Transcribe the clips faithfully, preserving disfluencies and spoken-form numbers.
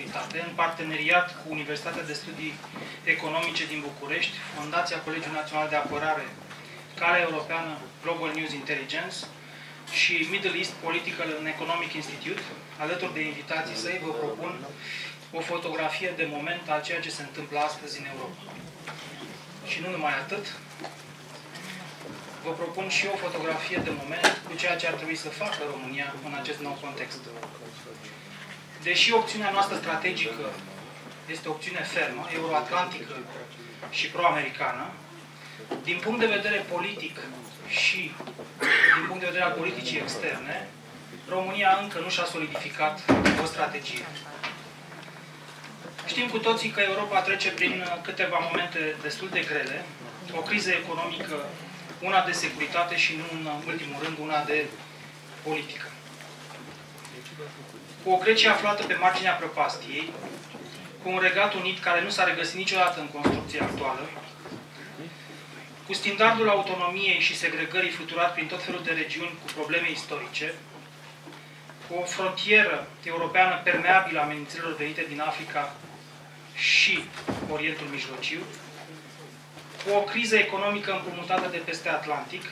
Universitate, în parteneriat cu Universitatea de Studii Economice din București, Fundația Colegiului Național de Apărare, Calea Europeană Global News Intelligence și Middle East Political and Economic Institute, alături de invitații săi, vă propun o fotografie de moment a ceea ce se întâmplă astăzi în Europa. Și nu numai atât, vă propun și o fotografie de moment cu ceea ce ar trebui să facă România în acest nou context. Deși opțiunea noastră strategică este o opțiune fermă, euroatlantică și pro-americană, din punct de vedere politic și din punct de vedere al politicii externe, România încă nu și-a solidificat o strategie. Știm cu toții că Europa trece prin câteva momente destul de grele, o criză economică, una de securitate și, nu în ultimul rând, una de politică. Cu o Grecie aflată pe marginea prăpastiei, cu un Regat Unit care nu s-a regăsit niciodată în construcția actuală, cu standardul autonomiei și segregării fluturat prin tot felul de regiuni cu probleme istorice, cu o frontieră europeană permeabilă amenințărilor venite din Africa și Orientul Mijlociu, cu o criză economică împrumutată de peste Atlantic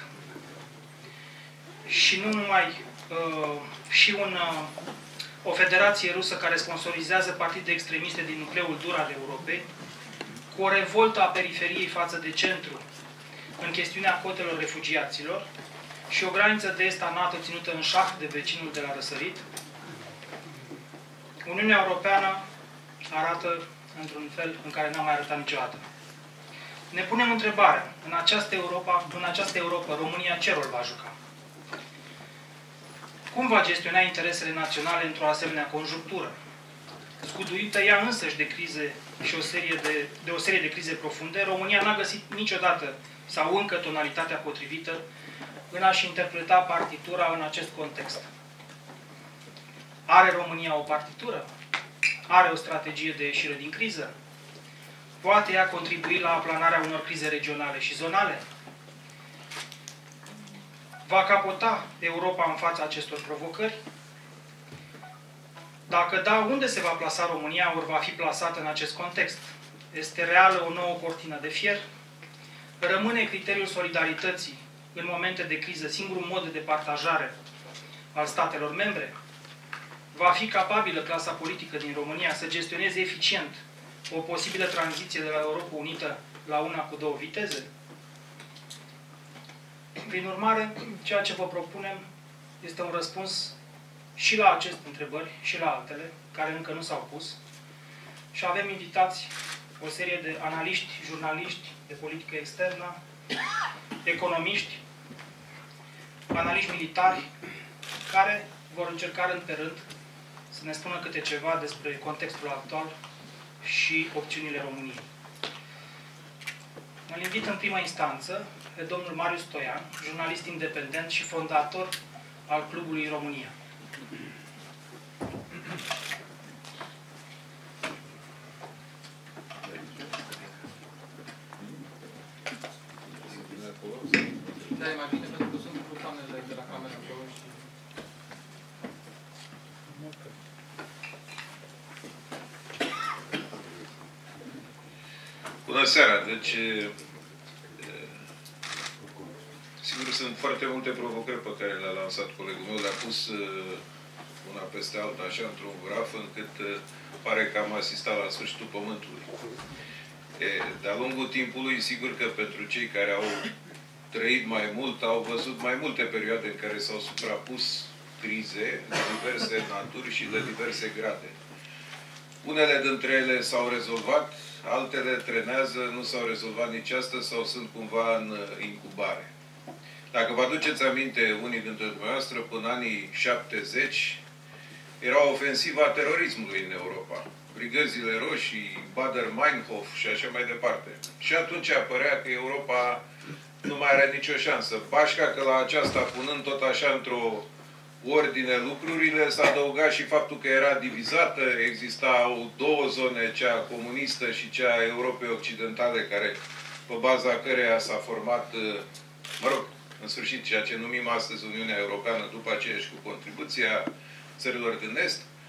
și nu numai uh, și un, uh, o federație rusă care sponsorizează partide extremiste din nucleul dur al Europei, cu o revoltă a periferiei față de centru în chestiunea cotelor refugiaților și o graniță de est a NATO ținută în șah de vecinul de la răsărit, Uniunea Europeană arată într-un fel în care n-a mai arătat niciodată. Ne punem întrebarea, în această Europa, în această Europa, România ce rol va juca? Cum va gestiona interesele naționale într-o asemenea conjunctură? Scuduită ea însăși de crize și o serie de, de o serie de crize profunde, România n-a găsit niciodată sau încă tonalitatea potrivită în a-și interpreta partitura în acest context. Are România o partitură? Are o strategie de ieșire din criză? Poate ea contribui la aplanarea unor crize regionale și zonale? Va capota Europa în fața acestor provocări? Dacă da, unde se va plasa România, ori va fi plasată în acest context? Este reală o nouă cortină de fier? Rămâne criteriul solidarității în momente de criză singurul mod de departajare al statelor membre? Va fi capabilă clasa politică din România să gestioneze eficient o posibilă tranziție de la Europa Unită la una cu două viteze? Prin urmare, ceea ce vă propunem este un răspuns și la aceste întrebări și la altele, care încă nu s-au pus. Și avem invitați o serie de analiști, jurnaliști de politică externă, economiști, analiști militari, care vor încerca rând pe rând să ne spună câte ceva despre contextul actual și opțiunile României. Îl invit în prima instanță pe domnul Marius Stoian, jurnalist independent și fondator al Clubului România. Da, e mai bine pentru că sunt cu camerele de la camera acolo și... Bună seara! Deci, sigur, sunt foarte multe provocări pe care le-a lansat colegul meu, le-a pus una peste alta, așa, într-un graf, încât pare că am asistat la sfârșitul pământului. De-a lungul timpului, sigur că pentru cei care au trăit mai mult, au văzut mai multe perioade în care s-au suprapus crize de diverse naturi și de diverse grade. Unele dintre ele s-au rezolvat, altele trenează, nu s-au rezolvat nici astăzi sau sunt cumva în incubare. Dacă vă aduceți aminte, unii dintre dumneavoastră, până anii șaptezeci, era ofensiva terorismului în Europa. Brigăzile roșii, Baader-Meinhof și așa mai departe. Și atunci apărea că Europa nu mai are nicio șansă. Bașca că la aceasta, punând tot așa într-o ordine lucrurile, s-a adăugat și faptul că era divizată, existau două zone, cea comunistă și cea a Europei Occidentale, care, pe baza căreia s-a format, mă rog, în sfârșit, ceea ce numim astăzi Uniunea Europeană, după aceea și cu contribuția țărilor din Est.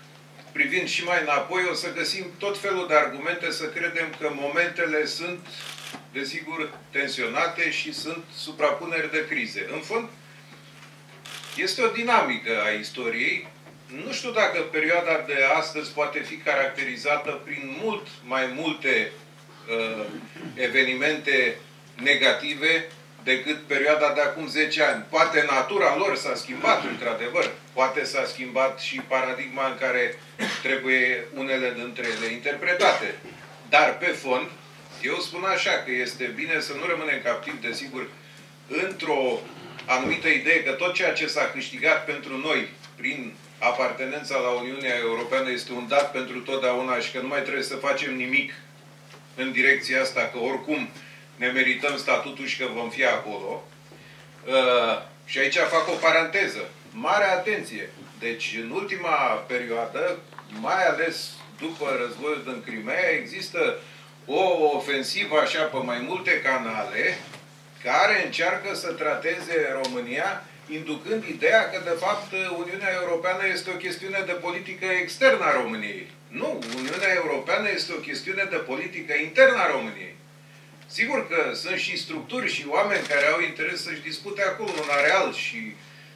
privind și mai înapoi, o să găsim tot felul de argumente să credem că momentele sunt, desigur, tensionate și sunt suprapuneri de crize. În fond, este o dinamică a istoriei. Nu știu dacă perioada de astăzi poate fi caracterizată prin mult mai multe uh, evenimente negative decât perioada de acum zece ani. Poate natura lor s-a schimbat, într-adevăr. Poate s-a schimbat și paradigma în care trebuie unele dintre ele interpretate. Dar, pe fond, eu spun așa, că este bine să nu rămânem captivi, desigur, într-o anumită idee că tot ceea ce s-a câștigat pentru noi prin apartenența la Uniunea Europeană este un dat pentru totdeauna și că nu mai trebuie să facem nimic în direcția asta, că oricum ne merităm statutul și că vom fi acolo. Uh, și aici fac o paranteză. Mare atenție! Deci, în ultima perioadă, mai ales după războiul din Crimea, există o ofensivă așa pe mai multe canale care încearcă să trateze România inducând ideea că, de fapt, Uniunea Europeană este o chestiune de politică externă a României. Nu! Uniunea Europeană este o chestiune de politică internă a României. Sigur că sunt și structuri și oameni care au interes să-și dispute acolo un areal și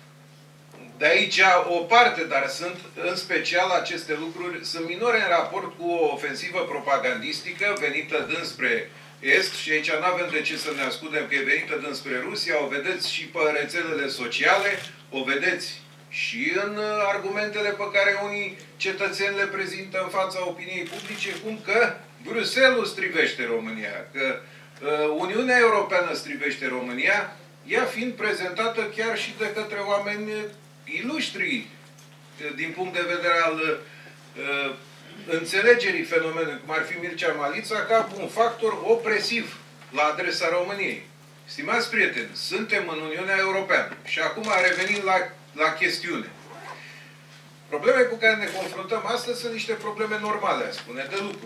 de aici o parte, dar sunt în special aceste lucruri, sunt minore în raport cu o ofensivă propagandistică venită dinspre Est și aici nu avem de ce să ne ascundem că e venită dinspre Rusia, o vedeți și pe rețelele sociale, o vedeți și în argumentele pe care unii cetățeni le prezintă în fața opiniei publice, cum că Bruxelles strivește România, că uh, Uniunea Europeană strivește România, ea fiind prezentată chiar și de către oameni ilustri din punct de vedere al uh, înțelegerii fenomenului, cum ar fi Mircea Malița, ca un factor opresiv la adresa României. Stimați prieteni, suntem în Uniunea Europeană și acum revenim la, la chestiune. Problemele cu care ne confruntăm astăzi sunt niște probleme normale, aș spune, de lucru.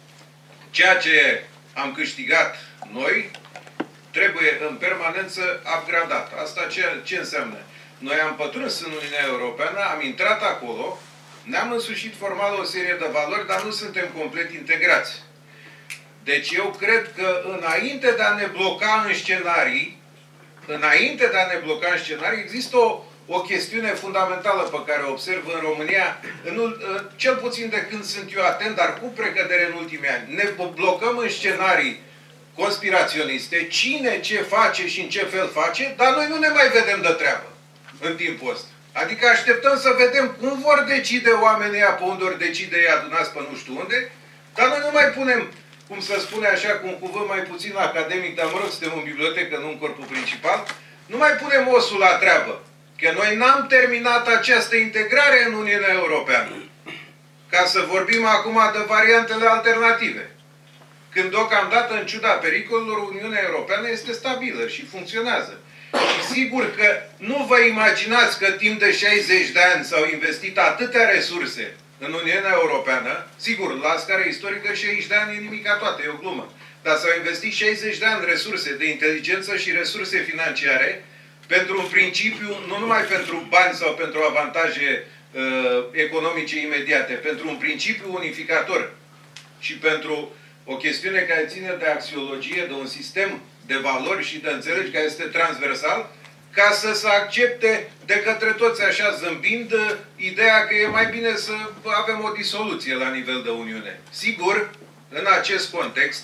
Ceea ce am câștigat noi trebuie în permanență upgradat. Asta ce, ce înseamnă? Noi am pătruns în Uniunea Europeană, am intrat acolo, ne-am însușit formal o serie de valori, dar nu suntem complet integrați. Deci eu cred că înainte de a ne bloca în scenarii, înainte de a ne bloca în scenarii, există o, o chestiune fundamentală pe care o observ în România, în, cel puțin de când sunt eu atent, dar cu precădere în ultimii ani. Ne blocăm în scenarii conspiraționiste, cine ce face și în ce fel face, dar noi nu ne mai vedem de treabă în timpul ăsta. Adică așteptăm să vedem cum vor decide oamenii ăia, pe unde ori decide ei adunați pe nu știu unde, dar noi nu mai punem, cum să spune așa, cu un cuvânt mai puțin academic, dar mă rog, suntem în bibliotecă, nu în corpul principal, nu mai punem osul la treabă. Că noi n-am terminat această integrare în Uniunea Europeană. Ca să vorbim acum de variantele alternative. Când deocamdată, în ciuda pericolelor, Uniunea Europeană este stabilă și funcționează. Și sigur că nu vă imaginați că timp de șaizeci de ani s-au investit atâtea resurse în Uniunea Europeană, sigur, la scară istorică șaizeci de ani e nimica toată, e o glumă, dar s-au investit șaizeci de ani resurse de inteligență și resurse financiare pentru un principiu, nu numai pentru bani sau pentru avantaje uh, economice imediate, pentru un principiu unificator și pentru o chestiune care ține de axiologie, de un sistem de valori și de înțelegi care este transversal, ca să se accepte de către toți așa zâmbind ideea că e mai bine să avem o disoluție la nivel de Uniune. Sigur, în acest context,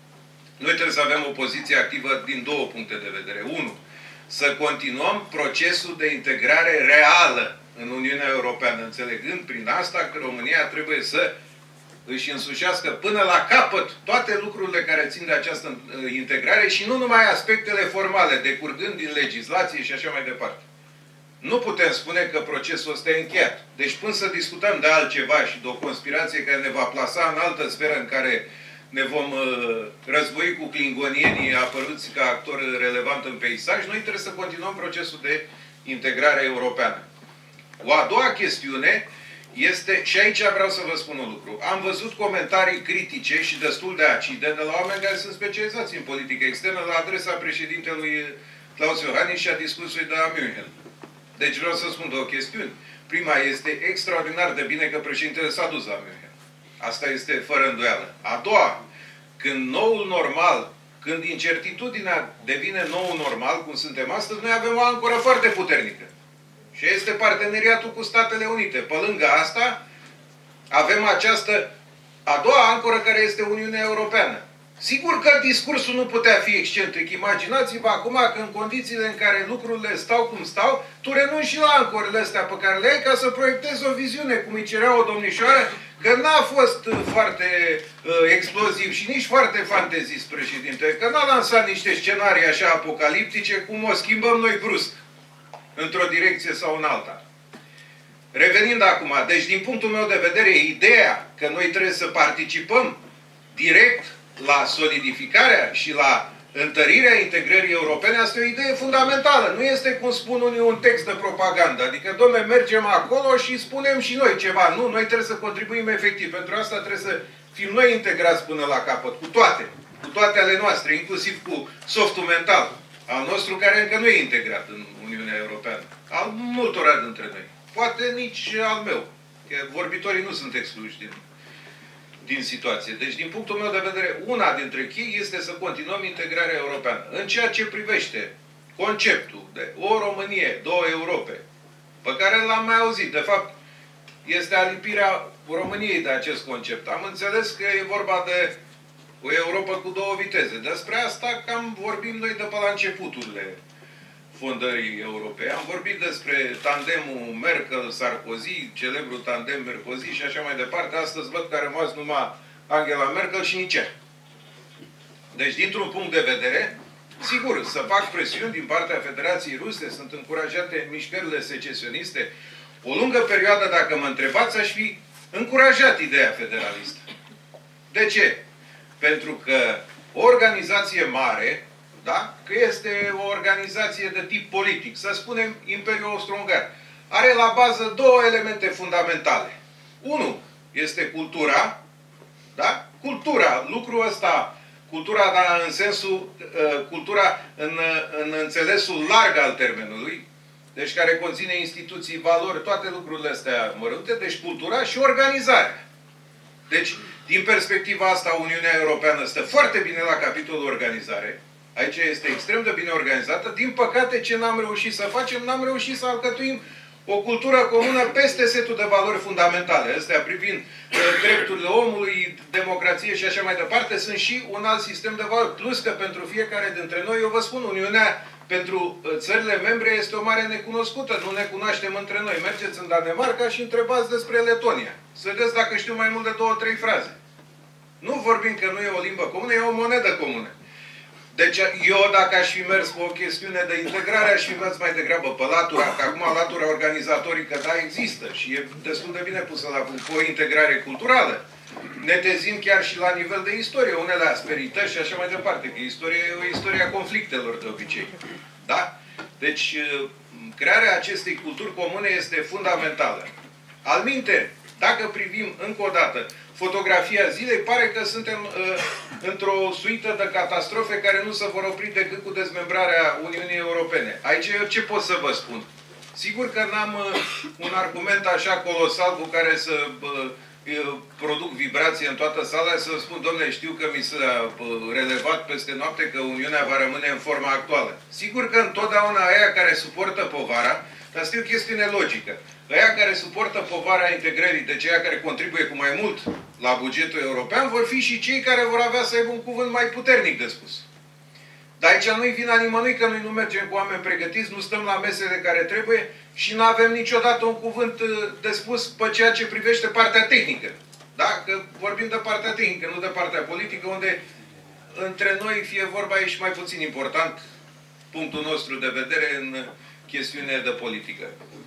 noi trebuie să avem o poziție activă din două puncte de vedere. Unu, să continuăm procesul de integrare reală în Uniunea Europeană, înțelegând prin asta că România trebuie să își însușească până la capăt toate lucrurile care țin de această integrare și nu numai aspectele formale, decurgând din legislație și așa mai departe. Nu putem spune că procesul ăsta e încheiat. Deci până să discutăm de altceva și de o conspirație care ne va plasa în altă sferă în care ne vom uh, război cu klingonienii apăruți ca actori relevant în peisaj, noi trebuie să continuăm procesul de integrare europeană. O a doua chestiune este, și aici vreau să vă spun un lucru, am văzut comentarii critice și destul de acide de la oameni care sunt specializați în politică externă la adresa președintelui Klaus Iohannis și a discursului de la München. Deci vreau să spun două chestiuni. Prima, este extraordinar de bine că președintele s-a dus la München. Asta este fără îndoială. A doua, când noul normal, când incertitudinea devine noul normal, cum suntem astăzi, noi avem o ancoră foarte puternică. Și este parteneriatul cu Statele Unite. Pe lângă asta, avem această a doua ancoră care este Uniunea Europeană. Sigur că discursul nu putea fi excentric. Imaginați-vă acum că în condițiile în care lucrurile stau cum stau, tu renunți și la ancorele astea pe care le ai ca să proiectezi o viziune, cum îi cerea o domnișoară, că n-a fost foarte uh, exploziv și nici foarte fantezist, președinte, că n-a lansat niște scenarii așa apocaliptice, cum o schimbăm noi brusc, într-o direcție sau în alta. Revenind acum, deci din punctul meu de vedere, ideea că noi trebuie să participăm direct la solidificarea și la întărirea integrării europene, asta e o idee fundamentală. Nu este, cum spun unii, un text de propagandă. Adică, dom'le, mergem acolo și spunem și noi ceva. Nu, noi trebuie să contribuim efectiv. Pentru asta trebuie să fim noi integrați până la capăt, cu toate. Cu toate ale noastre, inclusiv cu softul mental al nostru, care încă nu e integrat în Uniunea Europeană. Al multora dintre noi. Poate nici al meu. Că vorbitorii nu sunt excluși din, din situație. Deci, din punctul meu de vedere, una dintre chei este să continuăm integrarea europeană. În ceea ce privește conceptul de o Românie, două Europe, pe care l-am mai auzit. De fapt, este alipirea României de acest concept. Am înțeles că e vorba de o Europa cu două viteze. Despre asta cam vorbim noi de pe la începuturile fondării Europei. Am vorbit despre tandemul Merkel-Sarkozy, celebrul tandem Merkozy și așa mai departe. Astăzi văd că a rămas numai Angela Merkel și nici ea. Deci, dintr-un punct de vedere, sigur, să fac presiuni din partea Federației Ruse, sunt încurajate mișcările secesioniste. O lungă perioadă, dacă mă întrebați, aș fi încurajat ideea federalistă. De ce? Pentru că o organizație mare, da? Că este o organizație de tip politic, să spunem Imperiul Austro-Ungar, are la bază două elemente fundamentale. Unu este cultura, da? Cultura, lucrul ăsta, cultura, dar în sensul, uh, cultura în, în înțelesul larg al termenului, deci care conține instituții, valori, toate lucrurile astea mărunte, deci cultura și organizarea. Deci, din perspectiva asta, Uniunea Europeană stă foarte bine la capitolul organizare. Aici este extrem de bine organizată. Din păcate, ce n-am reușit să facem? N-am reușit să alcătuim o cultură comună peste setul de valori fundamentale. Astea privind uh, drepturile omului, democrație și așa mai departe, sunt și un alt sistem de valori. Plus că pentru fiecare dintre noi, eu vă spun, Uniunea pentru țările membre este o mare necunoscută. Nu ne cunoaștem între noi. Mergeți în Danemarca și întrebați despre Letonia. Să vedeți dacă știu mai mult de două, trei fraze. Nu vorbim că nu e o limbă comună, e o monedă comună. Deci eu, dacă aș fi mers pe o chestiune de integrare, aș fi mers mai degrabă pe latura, că acum latura organizatorică, da, există și e destul de bine pusă la punct, o integrare culturală. Netezim chiar și la nivel de istorie, unele asperități și așa mai departe, că istoria e o istorie a conflictelor de obicei. Da? Deci, crearea acestei culturi comune este fundamentală. Alminte, dacă privim încă o dată fotografia zilei, pare că suntem uh, într-o suită de catastrofe care nu se vor opri decât cu dezmembrarea Uniunii Europene. Aici eu ce pot să vă spun? Sigur că n-am uh, un argument așa colosal cu care să uh, produc vibrație în toată sala, să spun, domnule, știu că mi s-a relevat peste noapte că Uniunea va rămâne în forma actuală. Sigur că întotdeauna aia care suportă povara, dar asta e o chestiune logică, aia care suportă povara integrării, deci aia care contribuie cu mai mult la bugetul european, vor fi și cei care vor avea să aibă un cuvânt mai puternic de spus. Dar aici nu-i vina nimănui că noi nu mergem cu oameni pregătiți, nu stăm la mesele care trebuie și nu avem niciodată un cuvânt de spus pe ceea ce privește partea tehnică. Da? Că vorbim de partea tehnică, nu de partea politică, unde între noi fie vorba e și mai puțin important punctul nostru de vedere în chestiune de politică.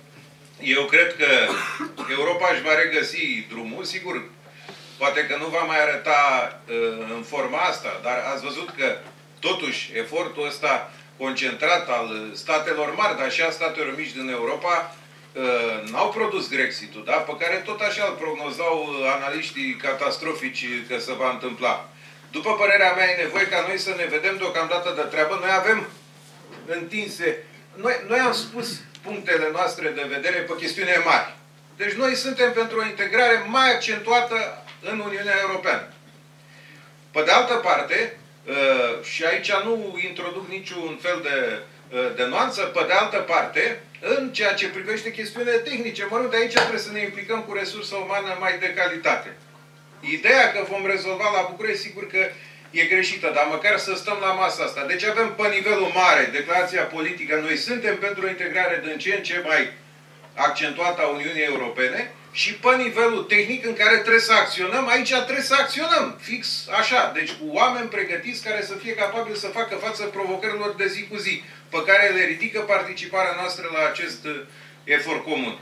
Eu cred că Europa își va regăsi drumul, sigur, poate că nu va mai arăta uh, în forma asta, dar ați văzut că totuși, efortul ăsta concentrat al statelor mari, dar și a statelor mici din Europa, n-au produs Grexitul, da? Pe care tot așa îl prognozau analiștii catastrofici că se va întâmpla. După părerea mea, e nevoie ca noi să ne vedem deocamdată de treabă. Noi avem întinse... Noi, noi am spus punctele noastre de vedere pe chestiune mari. Deci noi suntem pentru o integrare mai accentuată în Uniunea Europeană. Pe de altă parte, și aici nu introduc niciun fel de, de nuanță, pe de altă parte, în ceea ce privește chestiunile tehnice, mă rog, de aici trebuie să ne implicăm cu resursă umană mai de calitate. Ideea că vom rezolva la București, sigur că e greșită, dar măcar să stăm la masa asta. Deci avem pe nivelul mare declarația politică, noi suntem pentru o integrare din ce în ce mai accentuată a Uniunii Europene, și pe nivelul tehnic în care trebuie să acționăm, aici trebuie să acționăm, fix așa. Deci cu oameni pregătiți care să fie capabili să facă față provocărilor de zi cu zi, pe care le ridică participarea noastră la acest efort comun.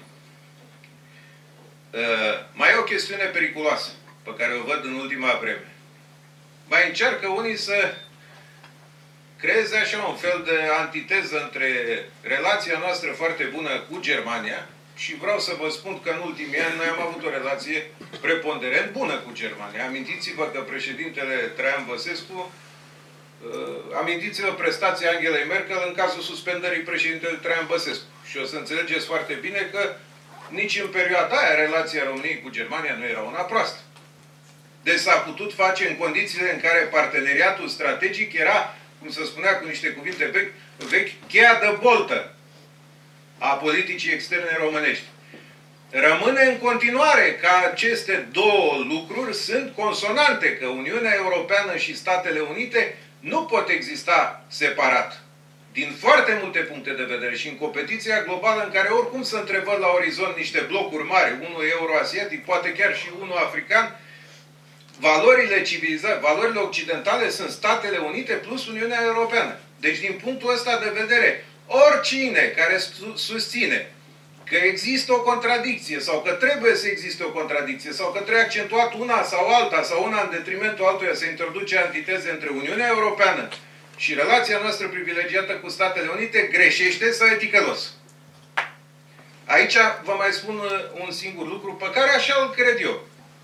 Uh, mai e o chestiune periculoasă, pe care o văd în ultima vreme. Mai încearcă unii să creeze așa un fel de antiteză între relația noastră foarte bună cu Germania, și vreau să vă spun că în ultimii ani noi am avut o relație preponderent bună cu Germania. Amintiți-vă că președintele Traian Băsescu, uh, amintiți-vă prestația Angelei Merkel în cazul suspendării președintelui Traian Băsescu. Și o să înțelegeți foarte bine că nici în perioada aia relația României cu Germania nu era una proastă. Deci s-a putut face în condițiile în care parteneriatul strategic era, cum se spunea cu niște cuvinte vechi, vechi cheia de boltă a politicii externe românești. Rămâne în continuare că aceste două lucruri sunt consonante, că Uniunea Europeană și Statele Unite nu pot exista separat. Din foarte multe puncte de vedere și în competiția globală în care oricum se întrevăd la orizont niște blocuri mari, unul euroasiatic, poate chiar și unul african, valorile civilizate, valorile occidentale sunt Statele Unite plus Uniunea Europeană. Deci din punctul ăsta de vedere, oricine care susține că există o contradicție sau că trebuie să existe o contradicție sau că trebuie accentuat una sau alta sau una în detrimentul altuia să introduce antiteze între Uniunea Europeană și relația noastră privilegiată cu Statele Unite, greșește sau e ticălos. Aici vă mai spun un singur lucru pe care așa îl cred eu.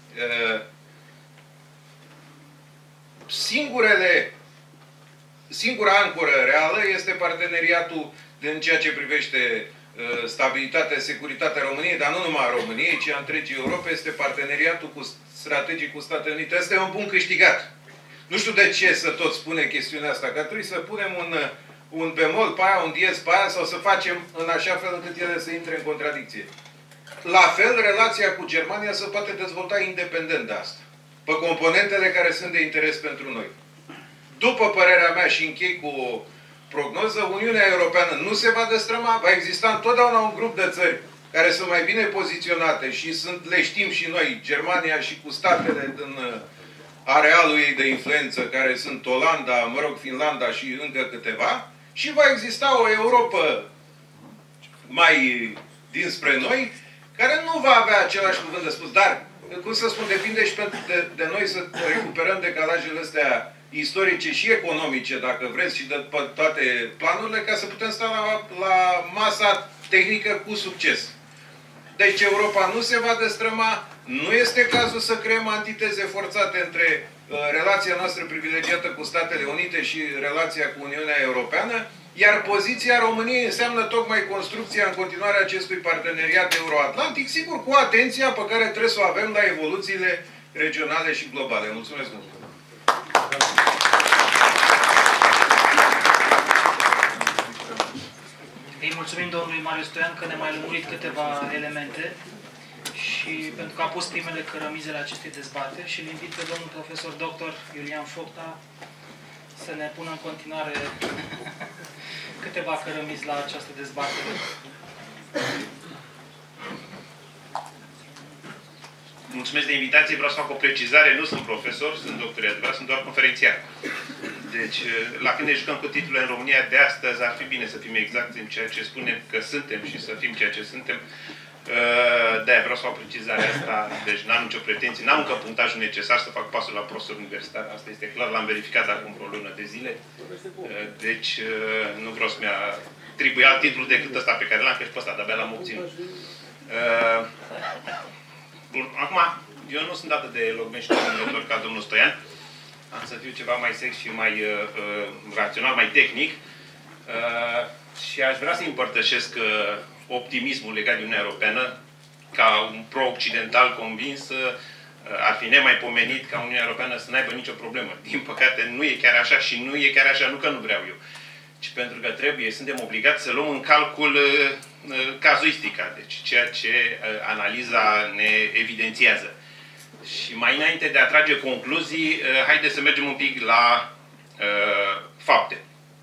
Singurele Singura ancoră reală este parteneriatul în ceea ce privește uh, stabilitatea, securitatea României, dar nu numai a României, ci a întregii Europe, este parteneriatul cu, strategic cu Statele Unite. Asta e un bun câștigat. Nu știu de ce să tot spune chestiunea asta, că trebuie să punem un, un bemol pe aia, un diez pe aia, sau să facem în așa fel încât ele să intre în contradicție. La fel, relația cu Germania se poate dezvolta independent de asta, pe componentele care sunt de interes pentru noi. După părerea mea, și închei cu o prognoză, Uniunea Europeană nu se va destrăma, va exista întotdeauna un grup de țări care sunt mai bine poziționate și sunt, le știm și noi, Germania și cu statele din arealul ei de influență, care sunt Olanda, mă rog, Finlanda și încă câteva, și va exista o Europă mai dinspre noi, care nu va avea același cuvânt de spus, dar, cum să spun, depinde și de, de noi să recuperăm decalajele astea istorice și economice, dacă vreți, și de toate planurile, ca să putem sta la, la masa tehnică cu succes. Deci Europa nu se va destrăma, nu este cazul să creăm antiteze forțate între uh, relația noastră privilegiată cu Statele Unite și relația cu Uniunea Europeană, iar poziția României înseamnă tocmai construcția în continuare acestui parteneriat euroatlantic, sigur cu atenția pe care trebuie să o avem la evoluțiile regionale și globale. Mulțumesc mult! Îi mulțumim domnului Marius Stoian că ne-a mai lămurit câteva elemente și pentru că a pus primele cărămizele acestei dezbateri și îl invit pe domnul profesor doctor Iulian Focta să ne pună în continuare câteva cărămizi la această dezbatere. Mulțumesc de invitație. Vreau să fac o precizare. Nu sunt profesor, sunt doctor adevărat, sunt doar conferențiar. Deci, la când ne jucăm cu titlurile în România de astăzi, ar fi bine să fim exact în ceea ce spunem că suntem și să fim ceea ce suntem. De-aia vreau să fac precizarea asta. Deci n-am nicio pretenție, n-am încă punctajul necesar să fac pasul la profesor universitar. Asta este clar, l-am verificat acum vreo lună de zile. Deci, nu vreau să-mi atribui alt titlu decât ăsta pe care l-am, că și pe ăsta de-abia l-am obținut. Acum, eu nu sunt atât de elocvent și de ca domnul Stoian. Am să fiu ceva mai sex și mai uh, rațional, mai tehnic. Uh, Și aș vrea să împărtășesc optimismul legat de Uniunea Europeană, ca un pro-occidental convins, ar fi nemaipomenit ca Uniunea Europeană să n-aibă nicio problemă. Din păcate nu e chiar așa și nu e chiar așa, nu că nu vreau eu, ci pentru că trebuie, suntem obligați să luăm în calcul cazuistica, deci ceea ce analiza ne evidențiază. Și mai înainte de a trage concluzii, haideți să mergem un pic la uh, fapte.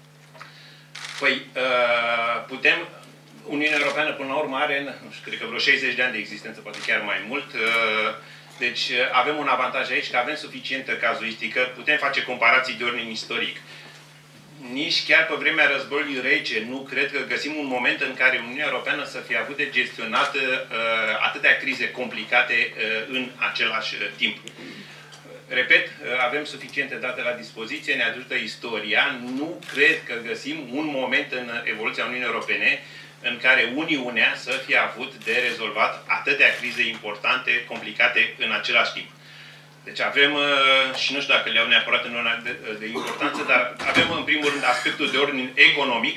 Păi, uh, putem, Uniunea Europeană până la urmă are, nu știu, cred că vreo șaizeci de ani de existență, poate chiar mai mult. Uh, deci avem un avantaj aici, că avem suficientă cazuistică, putem face comparații de ordin istoric. Nici chiar pe vremea războiului rece nu cred că găsim un moment în care Uniunea Europeană să fie avut de gestionat uh, atâtea crize complicate uh, în același uh, timp. Repet, uh, avem suficiente date la dispoziție, ne ajută istoria. Nu cred că găsim un moment în evoluția Uniunii Europene în care Uniunea să fie avut de rezolvat atâtea crize importante, complicate în același timp. Deci avem, și nu știu dacă le-au neapărat în ordine de, de importanță, dar avem în primul rând aspectul de ordin economic.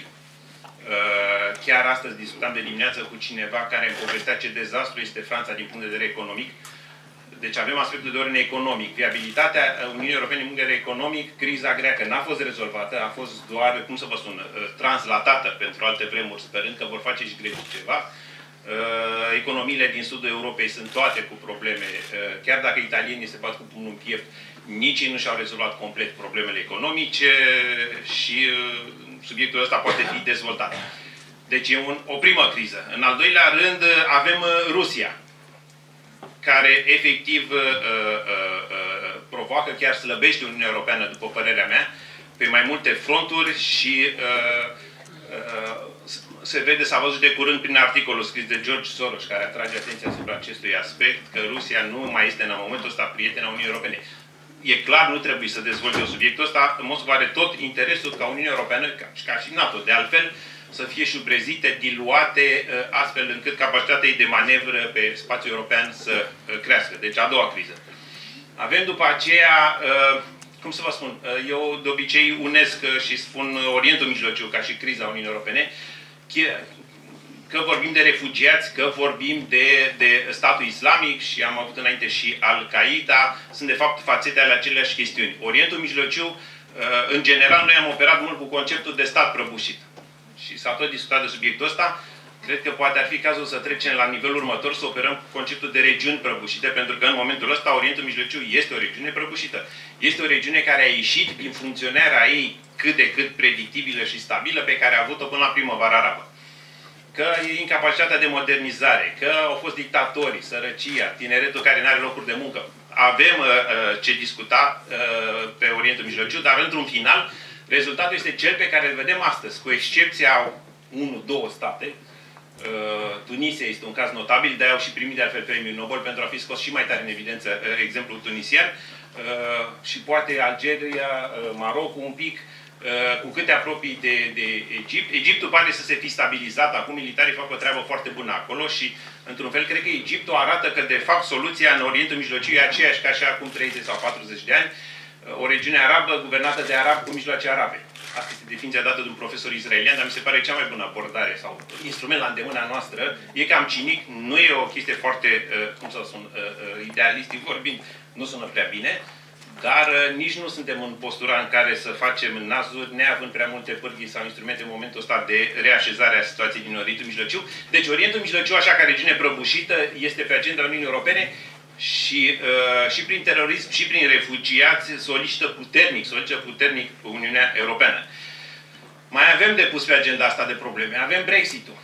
Chiar astăzi discutam de dimineață cu cineva care îmi povestea ce dezastru este Franța din punct de vedere economic. Deci avem aspectul de ordine economic. Viabilitatea Uniunii Europene din punct de vedere economic, criza greacă n-a fost rezolvată, a fost doar, cum să vă spun, translatată pentru alte vremuri, sperând că vor face și grecii ceva. Uh, economiile din sudul Europei sunt toate cu probleme. Uh, chiar dacă italienii se bat cu pumnul în piept, nici ei nu și-au rezolvat complet problemele economice și uh, subiectul ăsta poate fi dezvoltat. Deci e un, o primă criză. În al doilea rând avem uh, Rusia, care efectiv uh, uh, uh, provoacă, chiar slăbește Uniunea Europeană, după părerea mea, pe mai multe fronturi și uh, uh, se vede, s-a văzut de curând prin articolul scris de George Soros, care atrage atenția asupra acestui aspect, că Rusia nu mai este în momentul ăsta prietena Uniunii Europene. E clar, nu trebuie să dezvolte eu subiectul ăsta. Moscova are tot interesul ca Uniunea Europeană, ca, ca și NATO, de altfel, să fie șubrezite, diluate, astfel încât capacitatea ei de manevră pe spațiul european să crească. Deci a doua criză. Avem după aceea, cum să vă spun, eu de obicei unesc și spun Orientul Mijlociu ca și criza Uniunii Europene, că vorbim de refugiați, că vorbim de, de statul islamic și am avut înainte și Al-Qaeda, sunt de fapt fațete ale aceleași chestiuni. Orientul Mijlociu, în general, noi am operat mult cu conceptul de stat prăbușit. Și s-a tot discutat de subiectul ăsta. Cred că poate ar fi cazul să trecem la nivelul următor, să operăm cu conceptul de regiuni prăbușite, pentru că în momentul ăsta Orientul Mijlociu este o regiune prăbușită. Este o regiune care a ieșit din funcționarea ei cât de cât predictibilă și stabilă pe care a avut-o până la primăvara arabă. Că e incapacitatea de modernizare, că au fost dictatorii, sărăcia, tineretul care nu are locuri de muncă. Avem uh, ce discuta uh, pe Orientul Mijlociu, dar într-un final, rezultatul este cel pe care îl vedem astăzi, cu excepția unu două state. Uh, Tunisia este un caz notabil, de-aia au și primit de altfel premiul Nobel pentru a fi scos și mai tare în evidență uh, exemplul tunisian. Uh, și poate Algeria, uh, Marocul un pic, uh, cu câte apropii de, de Egipt. Egiptul pare să se fi stabilizat, acum militarii fac o treabă foarte bună acolo și, într-un fel, cred că Egiptul arată că, de fapt, soluția în Orientul Mijlociu e aceeași ca și acum treizeci sau patruzeci de ani, uh, o regiune arabă guvernată de arabi cu mijloace arabe. Asta este definiția dată de un profesor israelian, dar mi se pare cea mai bună abordare sau instrument la îndemâna noastră. E cam cinic, nu e o chestie foarte, uh, cum să spun, uh, uh, idealistic vorbind, nu sună prea bine, dar uh, nici nu suntem în postura în care să facem nazuri, neavând prea multe pârghii sau instrumente în momentul ăsta de reașezare a situației din Orientul Mijlociu. Deci Orientul Mijlociu, așa ca regiune prăbușită, este pe agenda Uniunii Europene și, uh, și prin terorism și prin refugiați solicită puternic, solicită puternic Uniunea Europeană. Mai avem de pus pe agenda asta de probleme. Avem Brexit-ul.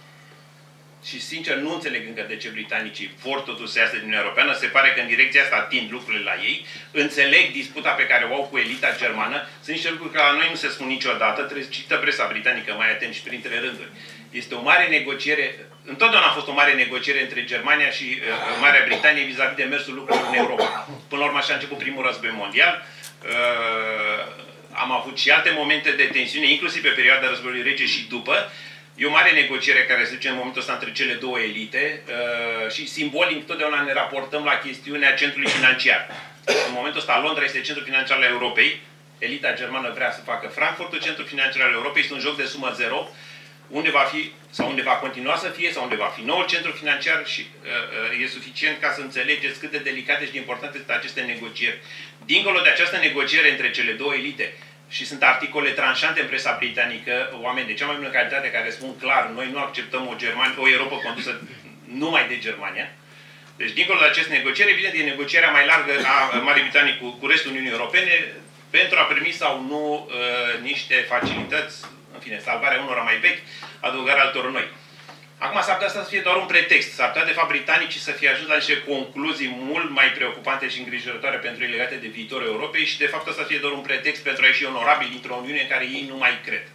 Și, sincer, nu înțeleg încă de ce britanicii vor totuși să iasă din Uniunea Europeană. Se pare că în direcția asta tind lucrurile la ei. Înțeleg disputa pe care o au cu elita germană. Sunt niște lucruri care la noi nu se spun niciodată. Trebuie cită presa britanică mai atent și printre rânduri. Este o mare negociere, întotdeauna a fost o mare negociere între Germania și uh, Marea Britanie vis-a-vis de mersul lucrurilor în Europa. Până la urmă așa a început primul război mondial. Uh, am avut și alte momente de tensiune, inclusiv pe perioada războiului rece și după. E o mare negociere care se duce în momentul ăsta între cele două elite uh, și simbolic totdeauna ne raportăm la chestiunea centrului financiar. În momentul ăsta Londra este centrul financiar al Europei. Elita germană vrea să facă Frankfurtul centrul financiar al Europei. Este un joc de sumă zero. unde va fi, sau unde va continua să fie, sau unde va fi noul centru financiar și uh, e suficient ca să înțelegeți cât de delicate și de importante sunt aceste negocieri. Dincolo de această negociere între cele două elite, și sunt articole tranșante în presa britanică, oameni de cea mai bună calitate care spun clar, noi nu acceptăm o, Germania, o Europa condusă numai de Germania. Deci, dincolo de aceste negocieri, evident, e negocierea mai largă a Marii Britanii cu, cu restul Uniunii Europene pentru a primi sau nu uh, niște facilități, în fine, salvarea unora mai vechi, adăugarea altor noi. Acum s-ar putea să fie doar un pretext. S-ar putea, de fapt, britanicii să fie ajuns la niște concluzii mult mai preocupante și îngrijorătoare pentru ei legate de viitorul Europei și, de fapt, asta să fie doar un pretext pentru a ieși onorabil dintr-o Uniune în care ei nu mai cred.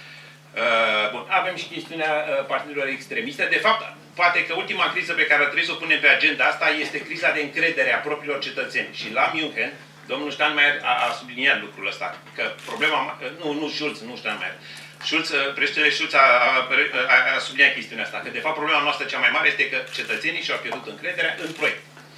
Uh, bun, avem și chestiunea uh, partidelor extremiste. De fapt, poate că ultima criză pe care trebuie să o punem pe agenda asta este criza de încredere a propriilor cetățeni. Și la München, domnul Steinmeier a, a subliniat lucrul ăsta. Că problema... Nu, nu Schulz, nu Steinmeier. Schulz, președintele Schulz a, a, a, a subliniat chestiunea asta. Că, de fapt, problema noastră cea mai mare este că cetățenii și-au pierdut încrederea în proiect.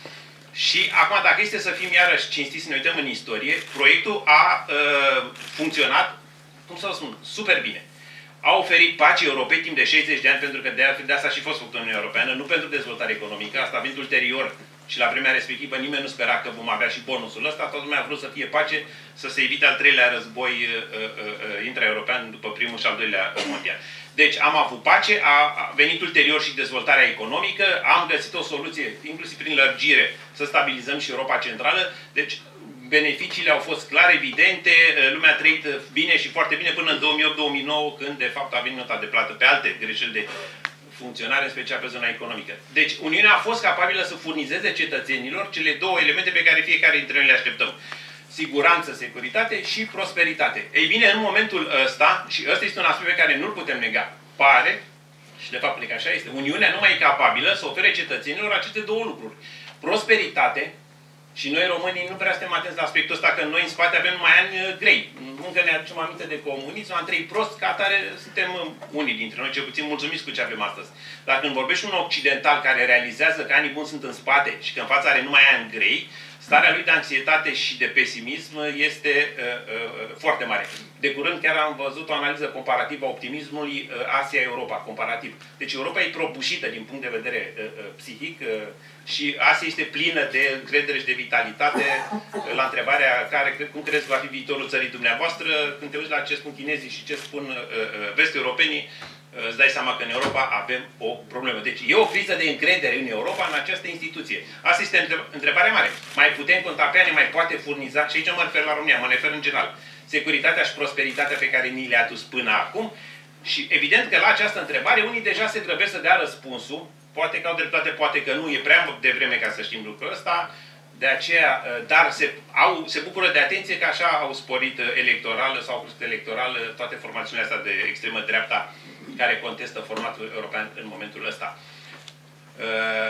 Și acum, dacă este să fim iarăși cinstiți, să ne uităm în istorie, proiectul a uh, funcționat, cum să vă spun, super bine. A oferit pace Europei timp de șaizeci de ani, pentru că de altfel de asta a și fost făcută Uniunea Europeană, nu pentru dezvoltare economică, asta venind ulterior și la vremea respectivă nimeni nu spera că vom avea și bonusul ăsta, toată lumea a vrut să fie pace, să se evite al treilea război uh, uh, intraeuropean după primul și al doilea mondial. Deci am avut pace, a venit ulterior și dezvoltarea economică, am găsit o soluție, inclusiv prin lărgire, să stabilizăm și Europa Centrală, deci beneficiile au fost clar evidente, lumea a trăit bine și foarte bine până în două mii opt două mii nouă, când de fapt a venit nota de plată pe alte greșeli de funcționare, în special pe zona economică. Deci Uniunea a fost capabilă să furnizeze cetățenilor cele două elemente pe care fiecare dintre noi le așteptăm. Siguranță, securitate și prosperitate. Ei bine, în momentul ăsta, și ăsta este un aspect pe care nu-l putem nega, pare, și de fapt așa este, Uniunea nu mai e capabilă să ofere cetățenilor aceste două lucruri. Prosperitate. Și noi românii nu prea suntem atenți la aspectul ăsta, că noi în spate avem numai ani grei. Încă ne aducem aminte de comunism, am trăit prost, ca atare suntem unii dintre noi, cel puțin mulțumiți cu ce avem astăzi. Dar când vorbești un occidental care realizează că anii buni sunt în spate și că în fața are numai ani grei, starea lui de anxietate și de pesimism este uh, uh, foarte mare. De curând chiar am văzut o analiză comparativă a optimismului uh, Asia-Europa, comparativ. Deci Europa e prăbușită din punct de vedere uh, uh, psihic uh, și Asia este plină de încredere și de vitalitate. Uh, la întrebarea care, cum crezi va fi viitorul țării dumneavoastră, când te uiți la ce spun chinezii și ce spun uh, uh, vest-europenii, îți dai seama că în Europa avem o problemă. Deci e o criză de încredere în Europa, în această instituție. Asta este întrebarea mare. Mai putem conta pe ea, ne mai poate furniza, și aici mă refer la România, mă refer în general, securitatea și prosperitatea pe care ni le-a adus până acum. Și evident că la această întrebare unii deja se grăbesc să dea răspunsul, poate că au dreptate, poate că nu, e prea devreme ca să știm lucrul ăsta, de aceea, dar se, au, se bucură de atenție că așa au sporit electoral sau crescut electoral toate formațiunile astea de extremă dreapta care contestă formatul european în momentul ăsta. Uh,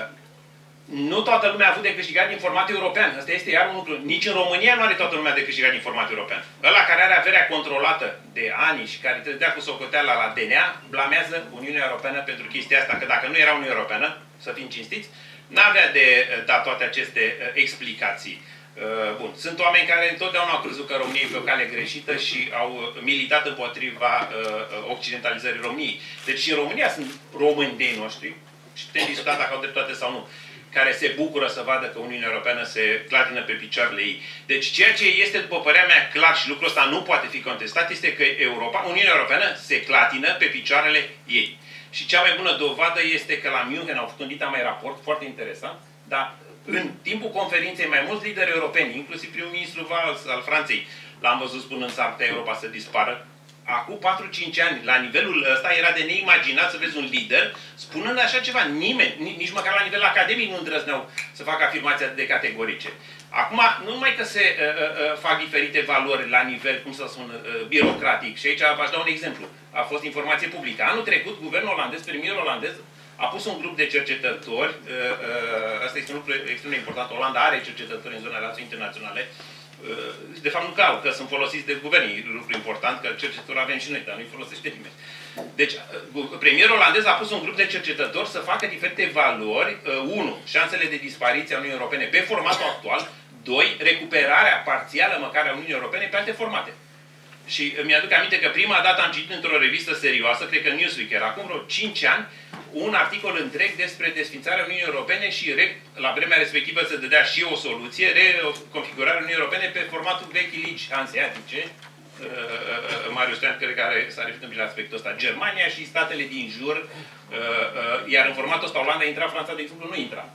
nu toată lumea a avut de câștigat din formatul european. Asta este iar un lucru. Nici în România nu are toată lumea de câștigat din formatul european. Ăla care are averea controlată de ani și care trebuie dea cu socoteala la D N A, blamează Uniunea Europeană pentru chestia asta. Că dacă nu era Uniunea Europeană, să fim cinstiți, n-avea de dat toate aceste uh, explicații. Bun. Sunt oameni care întotdeauna au crezut că România e pe o cale greșită și au militat împotriva uh, occidentalizării României. Deci și în România sunt români de noștri, și putem discuta dacă au dreptate sau nu, care se bucură să vadă că Uniunea Europeană se clatină pe picioarele ei. Deci ceea ce este, după părerea mea, clar și lucrul ăsta nu poate fi contestat, este că Europa, Uniunea Europeană se clatină pe picioarele ei. Și cea mai bună dovadă este că la München au făcut un dita mai raport, foarte interesant, dar în timpul conferinței mai mulți lideri europeni, inclusiv primul ministru Valls al Franței, l-am văzut spunând s-ar putea Europa să dispară. Acum patru cinci ani, la nivelul ăsta, era de neimaginat să vezi un lider spunând așa ceva. Nimeni, nici măcar la nivel academic nu îndrăzneau să facă afirmații atât de categorice. Acum, nu numai că se uh, uh, fac diferite valori la nivel, cum să spun, uh, birocratic, și aici v-aș da un exemplu. A fost informație publică. Anul trecut, guvernul olandez, premierul olandez, a pus un grup de cercetători, ăsta este un lucru extrem de important, Olanda are cercetători în zona relației internaționale, de fapt nu că au, că sunt folosiți de guvern, e un lucru important, că cercetători avem și noi, dar nu-i folosește nimeni. Deci, premierul olandez a pus un grup de cercetători să facă diferite valori, unu, șansele de dispariție a Uniunii Europene pe formatul actual, doi, recuperarea parțială măcar a Uniunii Europene pe alte formate. Și mi-aduc aminte că prima dată am citit într-o revistă serioasă, cred că Newsweek era acum vreo cinci ani, un articol întreg despre desfințarea Uniunii Europene și re, la vremea respectivă se dădea și o soluție, reconfigurarea Uniunii Europene pe formatul vechii ligi hanseatice. Uh, uh, Marius Stoian, cred că s-a referit la aspectul ăsta. Germania și statele din jur, uh, uh, iar în formatul ăsta Olanda intra, Franța, de exemplu, nu intra.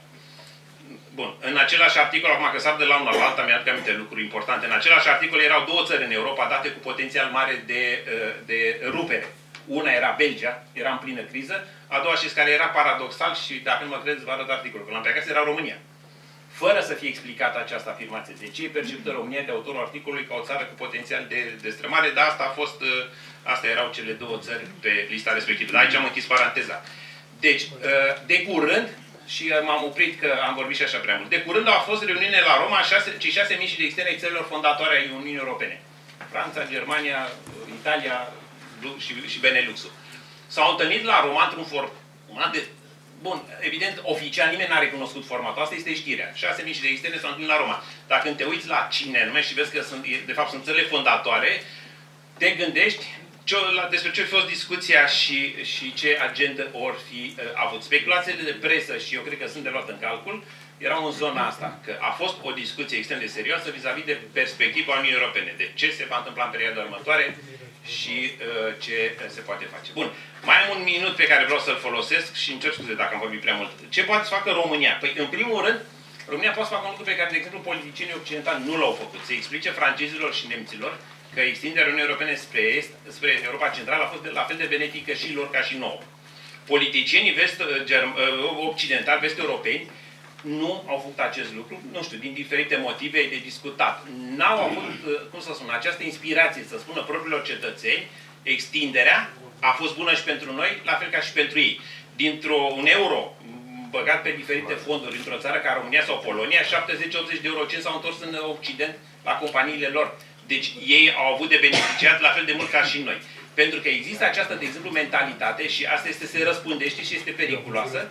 Bun, în același articol, acum că sar de la una la alta, mi-aduc aminte lucruri importante. În același articol erau două țări în Europa date cu potențial mare de, de rupere. Una era Belgia, era în plină criză. A doua, știți care era paradoxal și, dacă nu mă credeți, vă arăt articolul, că l-am plecat, era România. Fără să fie explicată această afirmație. De ce e percepută România de autorul articolului ca o țară cu potențial de destrămare, dar asta a fost, astea erau cele două țări pe lista respectivă. Dar aici am închis paranteza. Deci, de curând, și m-am oprit că am vorbit și așa prea mult. De curând au fost reuniune la Roma șase, cei șase miniștri de externe ai țărilor fondatoare ai Uniunii Europene. Franța, Germania, Italia și, și Beneluxul. S-au întâlnit la Roma într-un format de... Bun, evident, oficial nimeni n-a recunoscut formatul. Asta este știrea. Șase miniștri de externe s-au întâlnit la Roma. Dacă te uiți la cine nume și vezi că sunt, de fapt sunt țările fondatoare, te gândești ce, la, despre ce a fost discuția și, și ce agendă or fi uh, avut. Speculațiile de presă, și eu cred că sunt de luat în calcul, erau în zona asta, că a fost o discuție extrem de serioasă vis-a-vis de perspectiva Uniunii Europene, de ce se va întâmpla în perioada următoare și uh, ce se poate face. Bun, mai am un minut pe care vreau să-l folosesc și îmi cer scuze dacă am vorbit prea mult. Ce poate să facă România? Păi, în primul rând, România poate să facă un lucru pe care, de exemplu, politicienii occidentali nu l-au făcut. Să explice francezilor și nemților că extinderea Uniunii Europene spre Est, spre Europa Centrală, a fost de, la fel de benefică și lor ca și nouă. Politicienii vest, germ, occidentali, vest-europeni, nu au făcut acest lucru, nu știu, din diferite motive de discutat. N-au avut, cum să spun, această inspirație să spună propriilor cetățeni, extinderea a fost bună și pentru noi, la fel ca și pentru ei. Dintr-un euro băgat pe diferite fonduri într-o țară ca România sau Polonia, șaptezeci optzeci de euroceni s-au întors în Occident la companiile lor. Deci ei au avut de beneficiat la fel de mult ca și noi. Pentru că există această, de exemplu, mentalitate și asta este, se răspândește și este periculoasă.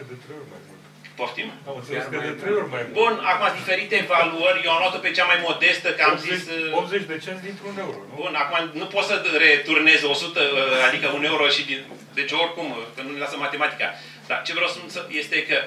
Poftim? Bun, acum diferite evaluări, eu am luat-o pe cea mai modestă, că am zis... optzeci de cenți dintr-un euro, nu? Bun, acum nu pot să returnez o sută, adică un euro și din... Deci oricum, că nu ne lasă matematica. Dar ce vreau să spun este că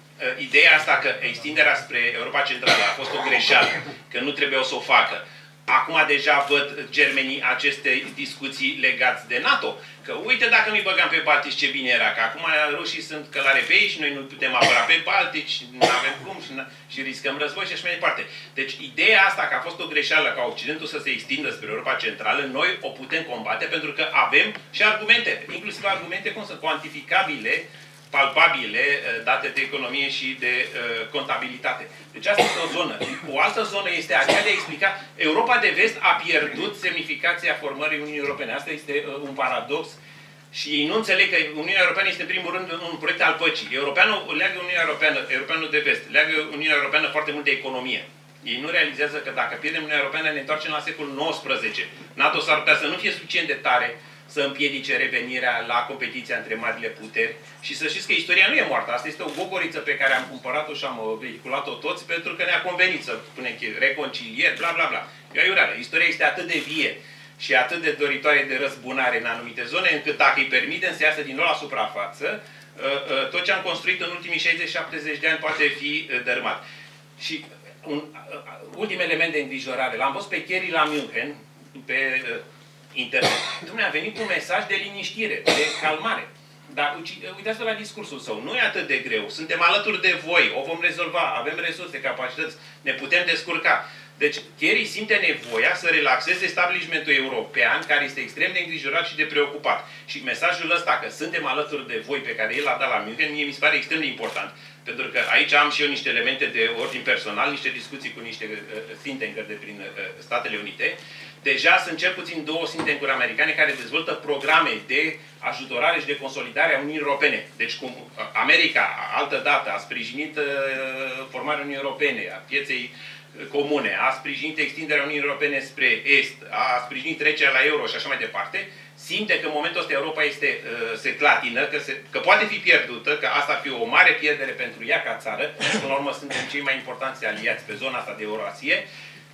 ideea asta că extinderea spre Europa Centrală a fost o greșeală, că nu trebuiau să o facă. Acum deja văd germenii aceste discuții legați de NATO. Că uite dacă nu-i băgam pe Baltici ce bine era, că acum rușii sunt călare pe ei și noi nu putem apăra pe Baltici, nu avem cum și, și riscăm război și așa mai departe. Deci ideea asta că a fost o greșeală ca Occidentul să se extindă spre Europa Centrală, noi o putem combate pentru că avem și argumente, inclusiv argumente cum sunt cuantificabile, palpabile, date de economie și de uh, contabilitate. Deci asta este o zonă. O altă zonă este aceea de a explica Europa de Vest a pierdut semnificația formării Uniunii Europene. Asta este uh, un paradox și ei nu înțeleg că Uniunea Europeană este în primul rând un proiect al păcii. Europeanul leagă Uniunea Europeană, Europeanul de Vest, leagă Uniunea Europeană foarte mult de economie. Ei nu realizează că dacă pierdem Uniunea Europeană ne întoarcem la secolul nouăsprezece. NATO s-ar putea să nu fie suficient de tare să împiedice revenirea la competiția între marile puteri. Și să știți că istoria nu e moartă. Asta este o gogoriță pe care am cumpărat-o și am vehiculat-o toți pentru că ne-a convenit să punem reconcilieri, bla bla bla. E o iureală. Istoria este atât de vie și atât de doritoare de răzbunare în anumite zone, încât dacă îi permitem să iasă din nou la suprafață, tot ce am construit în ultimii șaizeci șaptezeci de ani poate fi dărâmat. Și un ultim element de îngrijorare. L-am văzut pe Kerry la München, pe internet. Dumnezeu a venit cu un mesaj de liniștire, de calmare. Dar uitați-vă la discursul său. Nu e atât de greu. Suntem alături de voi. O vom rezolva. Avem resurse, capacități. Ne putem descurca. Deci, Kerry simte nevoia să relaxeze establishmentul european, care este extrem de îngrijorat și de preocupat. Și mesajul ăsta, că suntem alături de voi, pe care el l-a dat la München, mie mi se pare extrem de important. Pentru că aici am și eu niște elemente de ordin personal, niște discuții cu niște uh, think tank-uri de prin uh, Statele Unite. Deja sunt cel puțin două think tank-uri americane care dezvoltă programe de ajutorare și de consolidare a Uniunii Europene. Deci cum America, altă dată, a sprijinit uh, formarea Uniunii Europene, a pieței comune, a sprijinit extinderea Uniunii Europene spre Est, a sprijinit trecerea la euro și așa mai departe, simte că în momentul ăsta Europa este, uh, se clatină, că, se, că poate fi pierdută, că asta ar fi o mare pierdere pentru ea ca țară. Până la urmă suntem cei mai importanți aliați pe zona asta de Eurasie.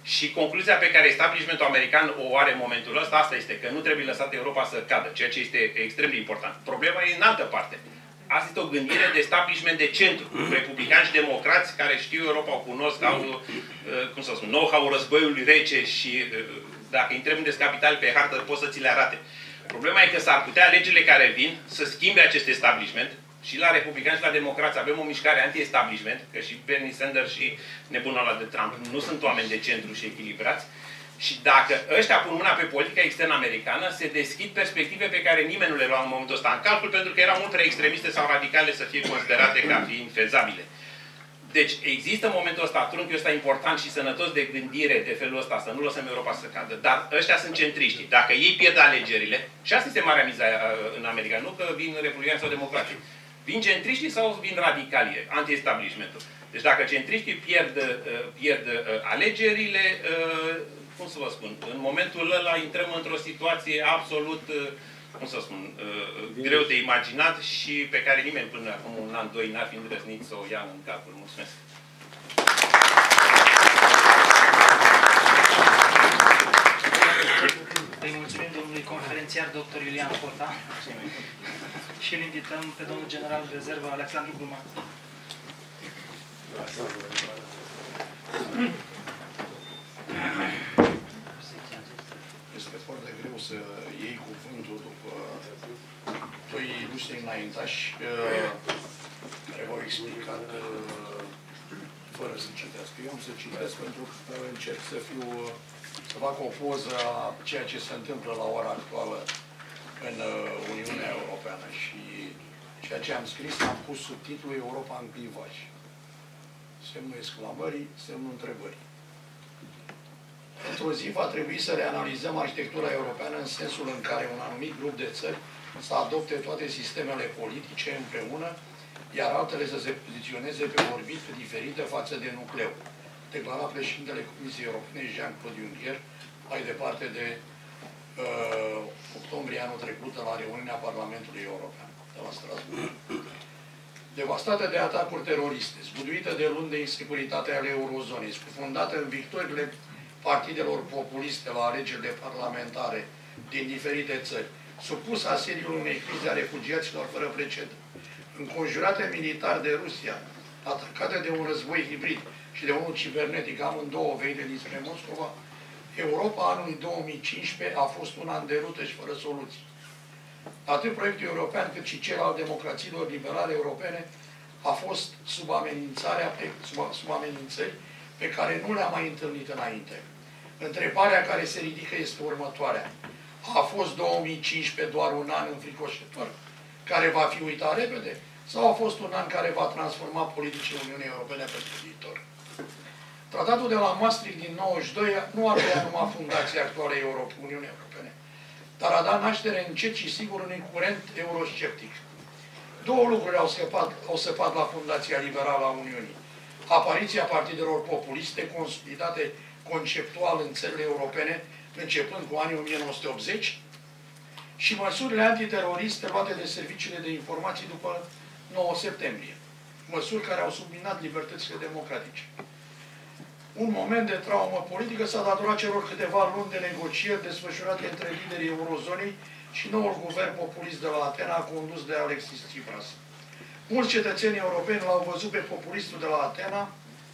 Și concluzia pe care establishmentul american o are în momentul ăsta, asta este că nu trebuie lăsată Europa să cadă, ceea ce este extrem de important. Problema e în altă parte. Asta este o gândire de establishment de centru, republicani și democrați care știu Europa, o cunosc, au, cum să spun, know-how războiului rece și dacă intrăm în descapitali pe hartă, pot să ți le arate. Problema e că s-ar putea alegerile care vin să schimbe acest establishment. Și la republicani și la democrați avem o mișcare anti-establishment, că și Bernie Sanders și nebunul ăla de Trump nu sunt oameni de centru și echilibrați. Și dacă ăștia pun mâna pe politica externă americană, se deschid perspective pe care nimeni nu le lua în momentul ăsta în calcul, pentru că erau mult prea extremiste sau radicale să fie considerate ca fiind fezabile. Deci există în momentul ăsta trunchiul ăsta important și sănătos de gândire de felul ăsta, să nu lăsăm Europa să cadă. Dar ăștia sunt centriștii. Dacă ei pierd alegerile, și asta este marea miza în America, nu că vin republicani sau democrații. Vin centriștii sau vin radicalii, anti-establishmentul. Deci dacă centriștii pierd, pierd alegerile, cum să vă spun, în momentul ăla intrăm într-o situație absolut, cum să spun, greu de imaginat și pe care nimeni până acum un an, doi, n-ar fi îndrăznit să o ia în calcul. Mulțumesc! Îi mulțumim domnului conferențiar doctor Iulian Cota și îl invităm pe domnul general de rezervă Alexandru Gruma. Este foarte greu să iei cuvântul după doi ilustri înaintași care v-au explicat fără să citesc. Eu am să citesc pentru că încerc să fiu, să fac o poză a ceea ce se întâmplă la ora actuală în Uniunea Europeană și ceea ce am scris am pus sub titlul Europa în clivaj. Semnul exclamării, semnul întrebării. Într-o zi va trebui să reanalizăm arhitectura europeană în sensul în care un anumit grup de țări să adopte toate sistemele politice împreună, iar altele să se poziționeze pe orbite diferite față de nucleu. Declara președintele Comisiei Europene, Jean-Claude Juncker, mai departe de uh, octombrie anul trecut la reuniunea Parlamentului European de la Strasbourg. Devastată de atacuri teroriste, zguduită de luni de insecuritate ale eurozonei, scufundată în victoriile partidelor populiste la alegerile parlamentare din diferite țări, supusă asediul unei crize a refugiaților fără precedent, înconjurată militar de Rusia, atacată de un război hibrid și de unul cibernetic, amândouă venite dinspre Moscova, Europa anului două mii cincisprezece a fost un an de rută și fără soluții. Atât proiectul european cât și cel al democrațiilor liberale europene a fost sub amenințarea pe, sub, sub amenințări pe care nu le-am mai întâlnit înainte. Întrebarea care se ridică este următoarea. A fost două mii cincisprezece doar un an înfricoșător, care va fi uitat repede? Sau a fost un an care va transforma politicile Uniunii Europene pentru viitor? Tratatul de la Maastricht din nouăzeci și doi nu a creat numai fundația actualei Europe, Uniunii Europene, dar a dat naștere încet și sigur unui curent eurosceptic. Două lucruri au săpat, au săpat la fundația liberală a Uniunii. Apariția partidelor populiste consolidate conceptual în țările europene, începând cu anii o mie nouă sute optzeci, și măsurile antiteroriste luate de serviciile de informații după nouă septembrie. Măsuri care au subminat libertățile democratice. Un moment de traumă politică s-a datorat celor câteva luni de negocieri desfășurate între liderii eurozonei și noul guvern populist de la Atena, condus de Alexis Tsipras. Mulți cetățeni europeni l-au văzut pe populistul de la Atena,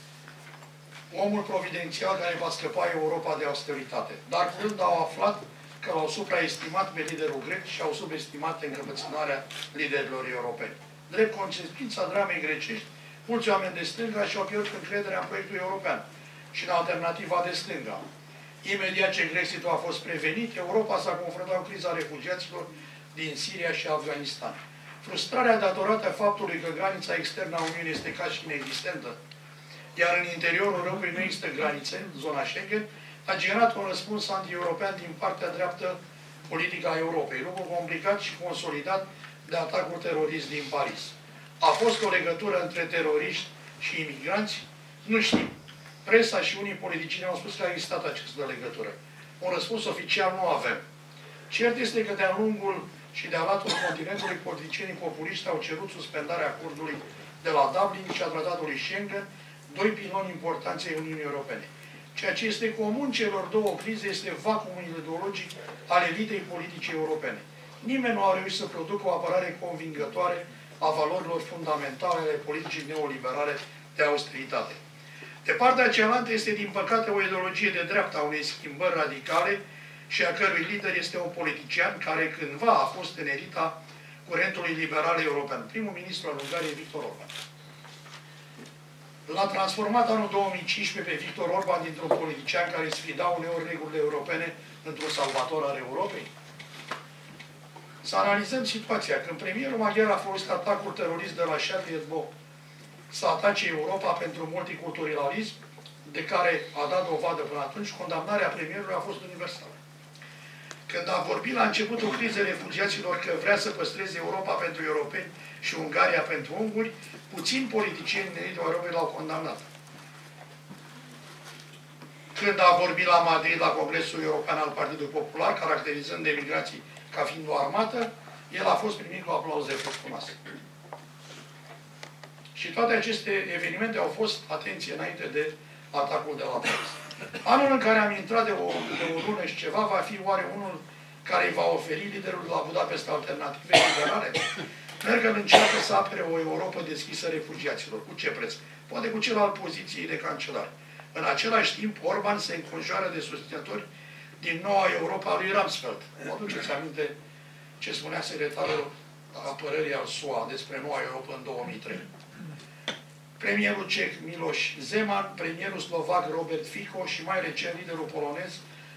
omul providențial care va scăpa Europa de austeritate. Dar curând au aflat că l-au supraestimat pe liderul grec și au subestimat încăpățânarea liderilor europeni. Drept consecința dramei grecești, mulți oameni de stânga și-au pierdut încrederea în proiectul european și în alternativa de stânga. Imediat ce Brexitul a fost prevenit, Europa s-a confruntat cu criza refugiaților din Siria și Afganistan. Frustrarea datorată faptului că granița externă a Uniunii este ca și inexistentă, iar în interiorul Europei nu există granițe, zona Schengen, a generat un răspuns anti-european din partea dreaptă politică a Europei, lucru complicat și consolidat de atacul terorist din Paris. A fost o legătură între teroriști și imigranți? Nu știm. Presa și unii politicieni au spus că a existat această legătură. Un răspuns oficial nu avem. Cert este că de-a lungul și de-a latul continentului, politicienii populiști au cerut suspendarea acordului de la Dublin și a tratatului Schengen, doi piloni importanți ai Uniunii Europene. Ceea ce este comun celor două crize este vacuumul ideologic al elitei politice europene. Nimeni nu a reușit să producă o apărare convingătoare a valorilor fundamentale ale politicii neoliberale de austeritate. De partea cealaltă este, din păcate, o ideologie de dreapta unei schimbări radicale și a cărui lider este un politician care cândva a fost în elita curentului liberal european, primul ministru al Ungariei, Victor Orban. L-a transformat anul două mii cincisprezece pe Victor Orban dintr-un politician care sfida uneori regulile europene într-un salvator al Europei. Să analizăm situația. Când premierul maghiar a folosit atacul terorist de la Charlie Hebdo să atace Europa pentru multiculturalism, de care a dat dovadă până atunci, condamnarea premierului a fost universală. Când a vorbit la începutul crizei refugiaților că vrea să păstreze Europa pentru europeni și Ungaria pentru unguri, puțini politicieni din elitul Europei l-au condamnat. Când a vorbit la Madrid, la Congresul European al Partidului Popular, caracterizând emigrații ca fiind o armată, el a fost primit cu aplauze furtunoase. Și toate aceste evenimente au fost, atenție, înainte de atacul de la Paris. Anul în care am intrat de o, de o lună și ceva va fi oare unul care îi va oferi liderul de la Budapest alternative liberale? Merkel încearcă să apere o Europă deschisă refugiaților. Cu ce preț? Poate cu cel al poziției de cancelar. În același timp, Orban se înconjoară de susținători din noua Europa a lui Rumsfeld. Mă aduceți aminte ce spunea secretarul apărării al S U A despre noua Europa în două mii trei. Premierul ceh Miloš Zeman, premierul slovac Robert Fico și mai recent liderul polonez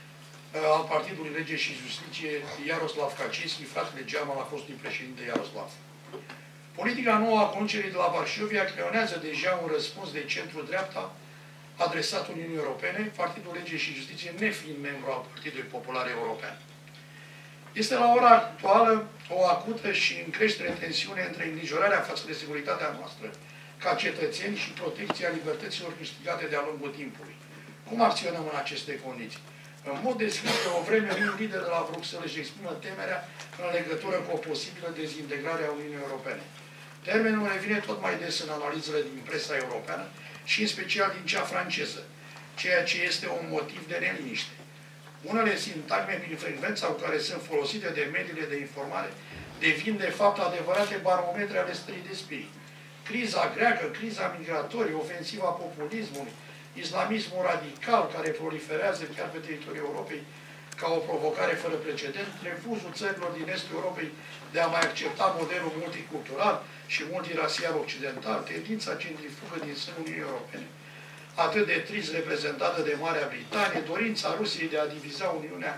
al Partidului Lege și Justiție Jaroslav Kaczynski, fratele German a fostului președinte Jaroslav. Politica nouă a conducerii de la Varșovia creionează deja un răspuns de centru-dreapta adresat Uniunii Europene, Partidul Lege și Justiție nefiind membru al Partidului Popular European. Este la ora actuală o acută și în creștere tensiune între îngrijorarea față de securitatea noastră ca cetățeni și protecția libertăților câștigate de-a lungul timpului. Cum acționăm în aceste condiții? În mod deschis, de o vreme, un lider de la Bruxelles își exprimă temerea în legătură cu o posibilă dezintegrare a Uniunii Europene. Termenul revine tot mai des în analizele din presa europeană și în special din cea franceză, ceea ce este un motiv de neliniște. Unele sintagme prin frecvența cu care sunt folosite de mediile de informare devin de fapt adevărate barometre ale stării de spirit. Criza greacă, criza migratorie, ofensiva populismului, islamismul radical care proliferează chiar pe teritoriul Europei ca o provocare fără precedent, refuzul țărilor din estul Europei de a mai accepta modelul multicultural și multirasial occidental, tendința centrifugă din sânul Uniunii Europene, atât de trist reprezentată de Marea Britanie, dorința Rusiei de a diviza Uniunea,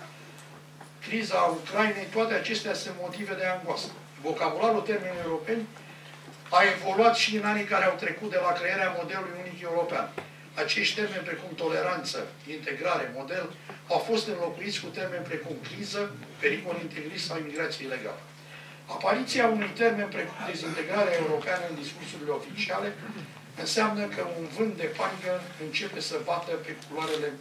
criza Ucrainei, toate acestea sunt motive de angoasă. Vocabularul termenilor europeni a evoluat și în anii care au trecut de la crearea modelului unic european. Acești termeni precum toleranță, integrare, model, au fost înlocuiți cu termeni precum criză, pericol integrist sau imigrație ilegală. Apariția unui termen precum dezintegrarea europeană în discursurile oficiale înseamnă că un vânt de panică începe să bată pe culoarele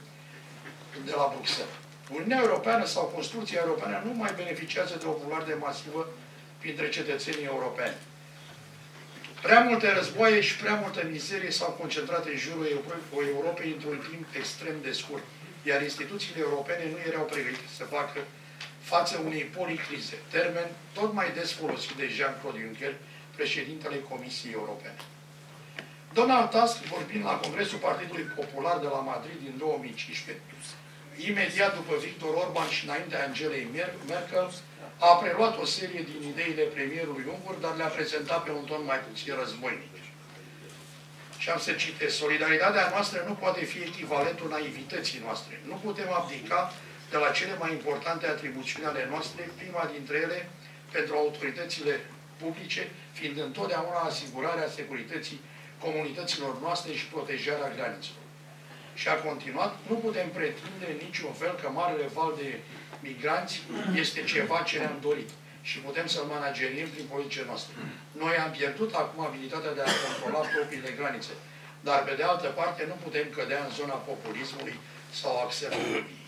de la Bruxelles. Uniunea Europeană sau construcția europeană nu mai beneficiază de o popularitate masivă printre cetățenii europeni. Prea multe războaie și prea multă mizerie s-au concentrat în jurul Europei într-un timp extrem de scurt, iar instituțiile europene nu erau pregătite să facă față unei policrize, termen tot mai des folosit de Jean-Claude Juncker, președintele Comisiei Europene. Donald Tusk, vorbind la Congresul Partidului Popular de la Madrid din două mii cincisprezece, imediat după Victor Orban și înaintea Angelei Merkel, a preluat o serie din ideile premierului ungur, dar le-a prezentat pe un ton mai puțin războinic. Și am să citesc: solidaritatea noastră nu poate fi echivalentul naivității noastre. Nu putem abdica de la cele mai importante atribuțiuni ale noastre, prima dintre ele pentru autoritățile publice, fiind întotdeauna asigurarea securității comunităților noastre și protejarea granițelor. Și a continuat: nu putem pretinde în niciun fel că marele val de migranți este ceva ce ne-am dorit și putem să-l manageriem prin politicile noastre. Noi am pierdut acum abilitatea de a controla propriile granițe, dar pe de altă parte nu putem cădea în zona populismului sau a xenofobiei.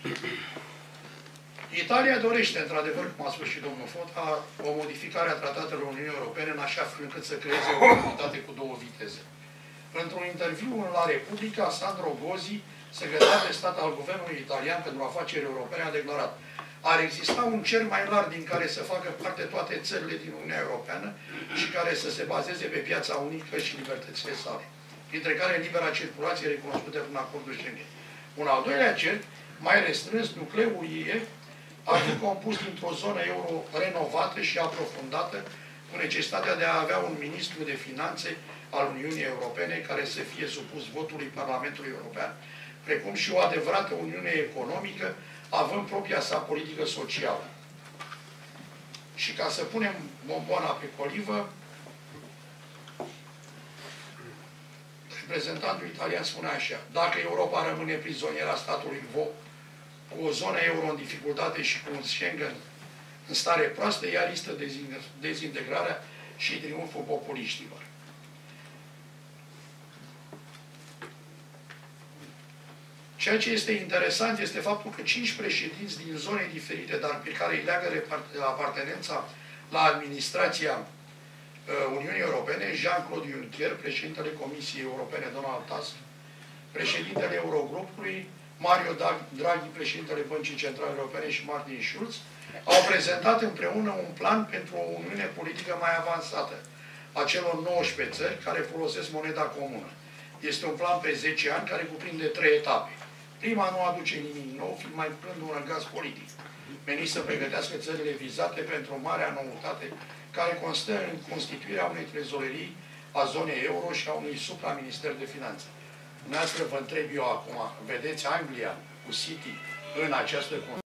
Italia dorește, într-adevăr, cum a spus și domnul Fota, o modificare a tratatelor Uniunii Europene în așa fel încât să creeze o comunitate cu două viteze. Într-un interviu în La Repubblica, Sandro Gozi secretarul de stat al Guvernului Italian pentru Afaceri Europene a declarat: ar exista un cer mai larg din care să facă parte toate țările din Uniunea Europeană și care să se bazeze pe piața unică și libertățile sale, dintre care libera circulație recunoscută prin acordul Schengen. Un al doilea cer, mai restrâns, nucleul I E, ar fi compus dintr-o zonă euro renovată și aprofundată, cu necesitatea de a avea un ministru de finanțe al Uniunii Europene care să fie supus votului Parlamentului European, precum și o adevărată Uniune economică, având propria sa politică socială. Și ca să punem bomboana pe colivă, reprezentantul italian spune așa: dacă Europa rămâne prizoniera statului V O, cu o zonă euro în dificultate și cu un Schengen în stare proastă, ea riscă dezintegrarea și triumful populiștilor. Ceea ce este interesant este faptul că cinci președinți din zone diferite, dar pe care îi leagă apartenența la administrația Uniunii Europene, Jean-Claude Juncker, președintele Comisiei Europene Donald Tusk, președintele Eurogrupului, Mario Draghi, președintele Băncii Centrale Europene, și Martin Schulz, au prezentat împreună un plan pentru o uniune politică mai avansată a celor nouăsprezece țări care folosesc moneda comună. Este un plan pe zece ani care cuprinde trei etape. Prima nu aduce nimic nou, fiind mai curând un răgaz politic, menit să pregătească țările vizate pentru o mare noutate care constă în constituirea unei trezorerii a zonei euro și a unui supraminister de finanțe. Dumneavoastră vă întreb eu acum, vedeți Anglia cu City în această